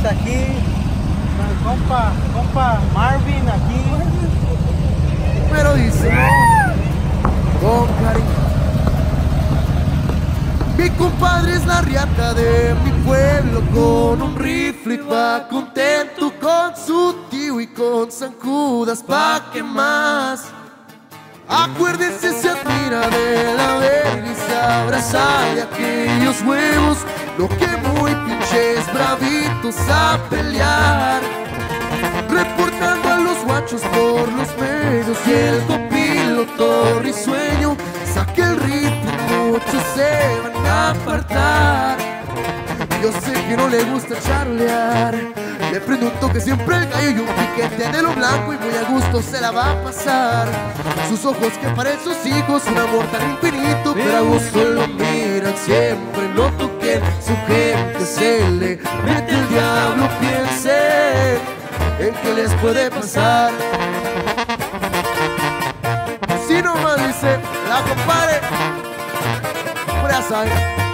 está aquí, con el compa Marvin aquí. Pero dice con cariño. Mi compadre es la riata de mi pueblo, con un rifle va contento con su tío y con zancudas, pa' que más. Acuérdense, se admira de la verga y se abraza de aquellos huevos, lo que muy pinches bravitos a pelear, reportando a los guachos por los medios y el copiloto risueño saque el rifle, muchos se van a apartar. Yo sé que no le gusta charlear, le prendo un toque siempre el gallo y un piquete de lo blanco y muy a gusto se la va a pasar. Sus ojos que parecen sus hijos, un amor tan infinito, pero a gusto lo miran siempre. Noto que su gente se le mete el diablo, piense en qué les puede pasar. Si nomás dice la compadre, ya saben.